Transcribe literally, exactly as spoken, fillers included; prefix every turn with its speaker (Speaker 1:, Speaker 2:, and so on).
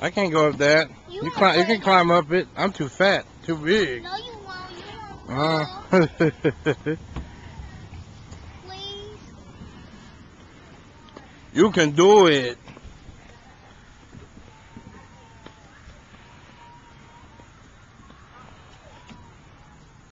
Speaker 1: I can't go up that. You, you climb. You can climb up it. I'm too fat. Too big.
Speaker 2: No, you won't. You won't.
Speaker 1: Uh.
Speaker 2: Please.
Speaker 1: You can do it.